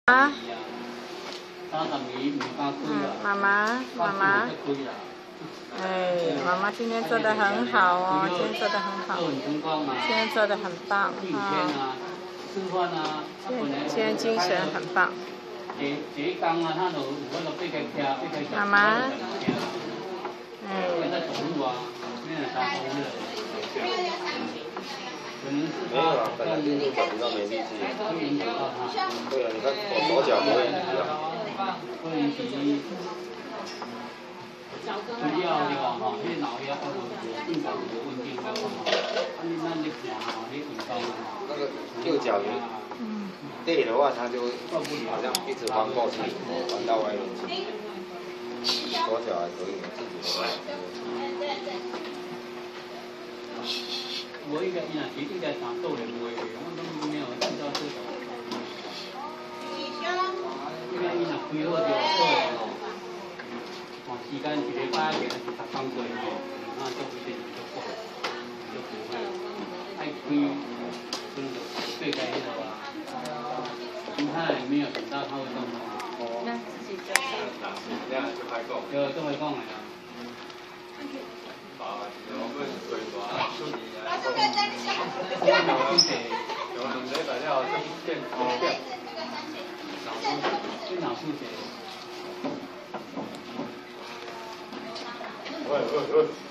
啊，妈妈，哎，妈妈今天做的很好哦，今天做的很好，今天做的很棒啊，今天精神很棒。妈妈，哎。 没有啦，本来就是感觉到没力气。对啊，你看我手脚不会一样。那个右脚累的话，他就好像一直翻过去，翻到外面去。左脚还可以，自己我应该打斗的不会，我都没有遇到这种。因为伊若开好就好哦，时间一礼拜是逐工做吼，那就一定就过，就不会。爱开，对该那个啊，心态没有等到他会动的。 那自己就这样就开讲。 就会讲的啦。 喂。